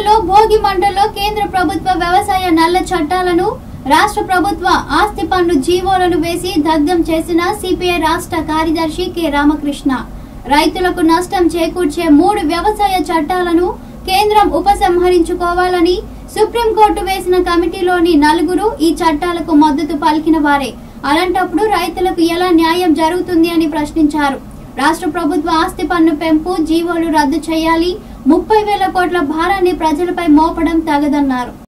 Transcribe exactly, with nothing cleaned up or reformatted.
తాడేపల్లిలో భోగి మంటల్లో కేంద్ర ప్రభుత్వ వ్యవసాయ నల్ల చట్టాలను రాష్ట్ర ప్రభుత్వ ఆస్తి పన్ను జీవోలను వేసి దగ్ధం చేసిన సిపిఐ రాష్ట్ర కార్యదర్శి కె రామకృష్ణ రైతులకు నష్టం చేకూర్చే మూడు వ్యవసాయ చట్టాలను కేంద్రం ఉపసంహరించుకోవాలని సుప్రీంకోర్టు వేసిన కమిటీలోని నలుగురు ఈ చట్టాలకు మద్దతు పలికిన వారే. అలాంటప్పుడు రైతులకు ఎలా న్యాయం జరుగుతుంది అని ప్రశ్నించారు. రాష్ట్ర ప్రభుత్వ ఆస్తి పన్ను పెంపు జీవోలు రద్దు చేయాలి, ముప్పై వేల కోట్ల భారాన్ని ప్రజలపై మోపడం తగదన్నారు.